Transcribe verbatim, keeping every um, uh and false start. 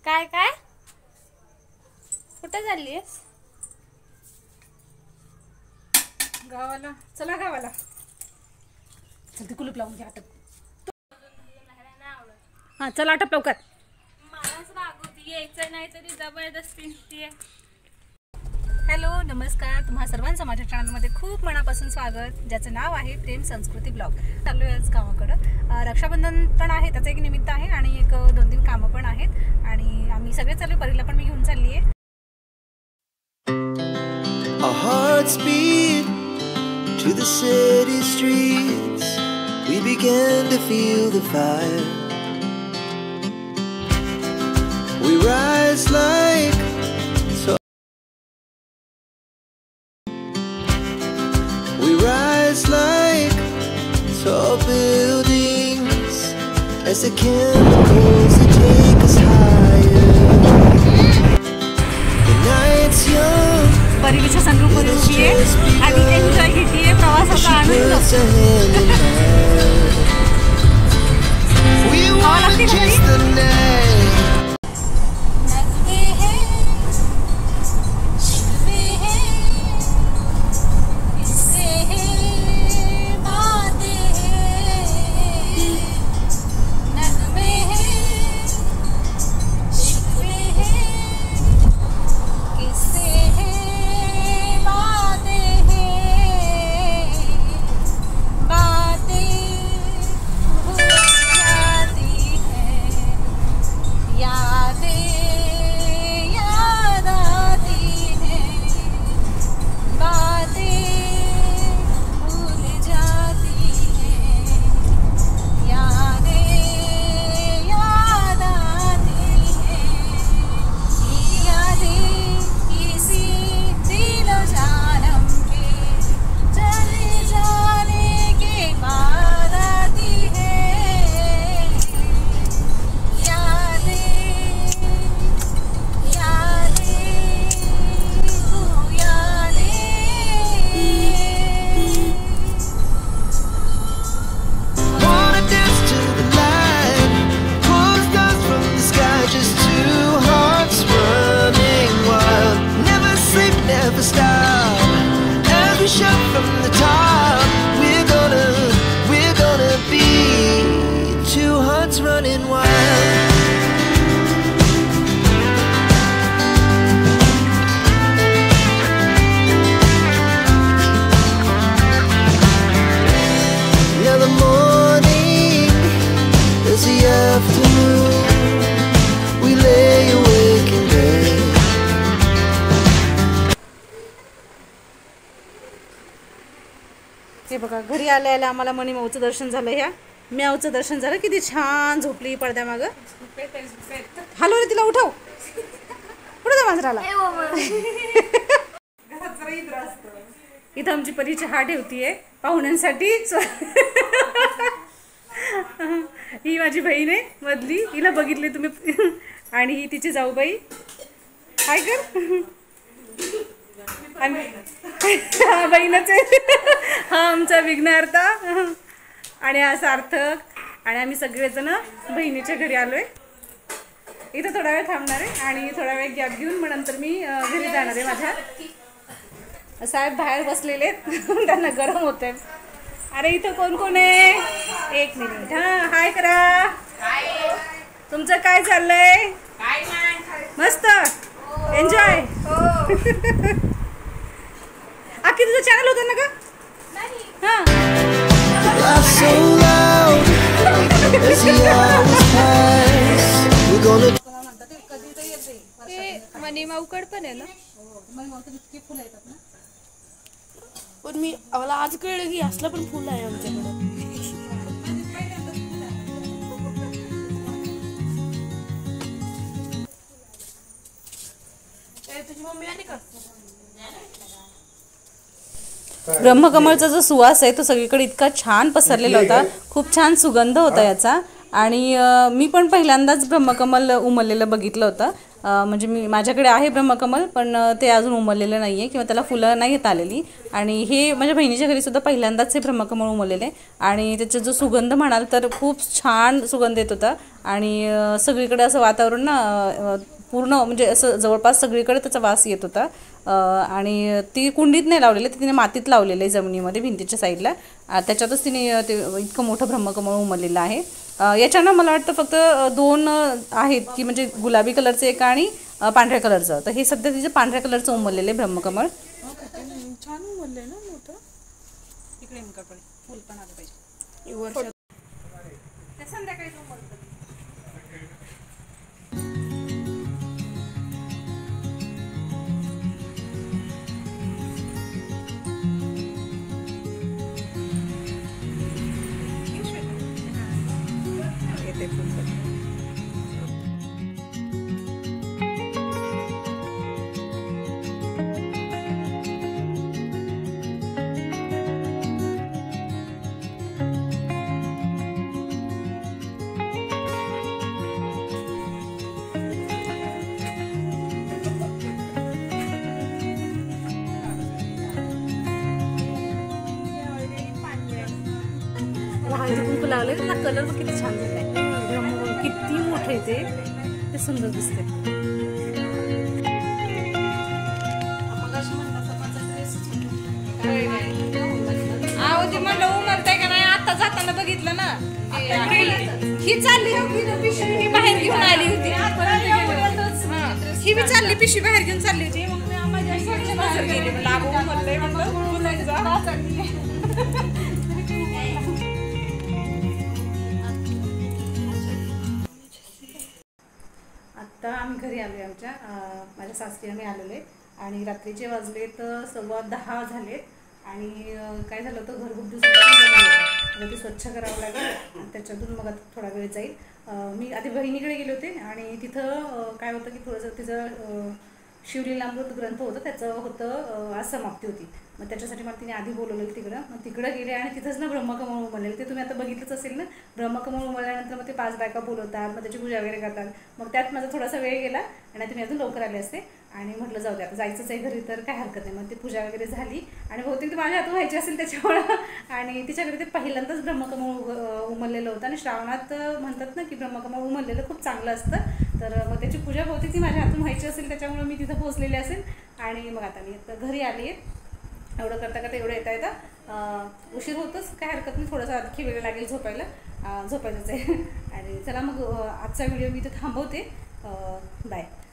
काय काय कुठे चाललीस? गावाला. चला गावाला. चल कुलूप लावून घ्या. आटप. हा चला आटप लवकर. मलाच रागवती यायचं नाही तरी जबरदस्ती. हॅलो नमस्कार, तुम्हा सर्वांचं माझ्या चॅनलमध्ये खूप मनापासून स्वागत, ज्याचं नाव आहे प्रेम संस्कृती ब्लॉग. चालू आहे आज गावाकडं. रक्षाबंधन पण आहे, त्याचं एक निमित्त आहे आणि एक दोन तीन कामं पण आहेत आणि आम्ही सगळे चालू. परीला पण मी घेऊन चालली आहे. Our hearts beat to the city streets. We began to feel the fire. We rise like so. We rise like tall buildings as the chemicals that take us higher. The night's young. परिलीच्या सनरूफवर उभी आहे आणि enjoy घेतीये प्रवासाचा आनंद. हवा लागते का घरी? हे बघा घरी आल्या आल्या आम्हाला मणी माऊचं दर्शन झालं. ह्या म्याऊचं दर्शन झालं. किती छान झोपली पडद्या माग. हॅलो रे तिला उठव. कुठं जा मांजराला. इथं आमची परी चहा ठेवतीये पाहुण्यांसाठीच. ही माझी बहीण आहे मधली, हिला बघितली तुम्ही. आणि ही तिची जाऊबाई. काय कर हा बहीणच आहे. हा आमचा विघ्नहर्ता आणि हा सार्थक. आणि आम्ही सगळेजण बहिणीच्या घरी आलोय. इथं थोडा वेळ थांबणार आहे आणि थोडा वेळ गॅप घेऊन मग नंतर मी घरी जाणार आहे. माझ्या साहेब बाहेर बसलेले त्यांना गरम होत आहे. अरे इथं कोण कोण आहे? एक मिनिट. हा हाय करा. तुमचं काय चाललंय? मस्त एन्जॉय. आखी तुझं चॅनल होतं ना का? हां मनी माऊकड पण आहे ना. पण मी मला आज कळलं की असलं पण फुल आहे आमच्याकडे. तुझी मम्मी आली का? ब्रह्मकमळचा जो सुवास आहे तो सगळीकडे इतका छान पसरलेला होता. खूप छान सुगंध होता याचा. आणि मी पण पहिल्यांदाच ब्रह्मकमल उमललेलं बघितलं होतं म्हणजे मी माझ्याकडे आहे ब्रह्मकमल, पण ते अजून उमललेलं नाही आहे किंवा त्याला फुलं नाही येत आलेली. आणि हे माझ्या बहिणीच्या घरीसुद्धा पहिल्यांदाच हे ब्रह्मकमल उमललेलं आहे आणि त्याचा जो सुगंध म्हणाल तर खूप छान सुगंध येत होता. आणि सगळीकडे असं वातावरण ना पूर्ण म्हणजे असं जवळपास सगळीकडे त्याचा वास येत होता. आणि ती कुंडीत नाही लावलेलं, तिने मातीत लावलेलं आहे जमिनीमध्ये भिंतीच्या साईडला. त्याच्यातच तिने ते इतकं मोठं ब्रह्मकमळ उमललेलं आहे. याच्यानं मला वाटतं फक्त दोन आहेत की म्हणजे गुलाबी कलरचं एक आणि पांढऱ्या कलरचं. तर हे सध्या तिचे पांढऱ्या कलरचं उमललेलं आहे ब्रह्मकमळ. छान उमललंय ना मोठं. इकडे फुल पण आलं पाहिजे. वर्षात संध्याकाळी हळदी कुंकू लावले ना, कलर किती छान झालाय. ब्रह्मकमळ किती मोठे ते ते सुंदर दिसते. ते म्हणलं उमलताय का नाही, आता जाताना बघितलं ना ही चालली पिशवी बाहेर घेऊन आली होती. ही बी चालली पिशवी बाहेर घेऊन चालली होती. मग माझ्या गेली आता आम्ही घरी आलो आहे. आमच्या माझ्या सासरी आम्ही आलेलो आहे आणि रात्रीचे वाजले तर सव्वा दहा झालेत. आणि काय झालं होतं, घरगुती होतं ते स्वच्छ करावं लागेल आणि त्याच्यातून मग आता थोडा वेळ जाईल. मी आधी बहिणीकडे गेले होते आणि तिथं काय होतं की थोडंसं तिचं शिवलीलामृत ग्रंथ होतं, त्याचं होतं आज समाप्ती होती. मग त्याच्यासाठी मला तिने आधी बोलवलं तिकडं. मग तिकडं गेले आणि तिथंच ना ब्रह्मकमळ उमललेलं ते तुम्ही आता बघितलंच असेल ना. ब्रह्मकमळ उमलल्यानंतर मग ते पाच बायका बोलवतात, मग त्याची पूजा वगैरे करतात. मग त्यात माझा थोडासा वेळ गेला आणि तुम्ही अजून लवकर आले असते. आणि म्हटलं जाऊ दे आता जायचंच आहे घरी तर काय हरकत नाही. मग ती पूजा वगैरे झाली आणि बहुतेक ती माझ्या हातून व्हायची असेल त्याच्यामुळं. आणि तिच्याकडे ते पहिल्यांदाच ब्रह्मकमळ उमललेलं होतं आणि श्रावणात म्हणतात ना की ब्रह्मकमळ उमललेलं खूप चांगलं असतं. तर मग त्याची पूजा बहुतेक ती माझ्या हातून व्हायची असेल त्याच्यामुळे मी तिथं पोहोचलेली असेल. आणि मग आता मी आता घरी आली आहे. एवढं करता करता एवढं येता येतं उशीर होतंच, काय हरकत नाही. थोडंसं आणखी वेळ लागेल झोपायला, झोपायचंच आहे. आणि चला मग आजचा व्हिडिओ मी इथं थांबवते. बाय.